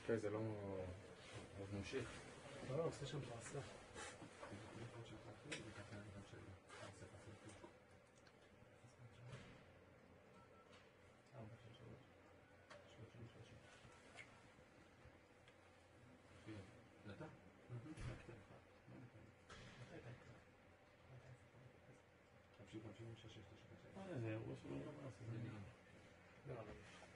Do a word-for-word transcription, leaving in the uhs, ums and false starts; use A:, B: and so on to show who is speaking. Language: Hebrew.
A: כן, זה לא... עוד ממשיך.
B: לא, לא, עושה שם פרסה.
A: נתן?
C: זה אירוע שלא נראה.
B: לא, לא.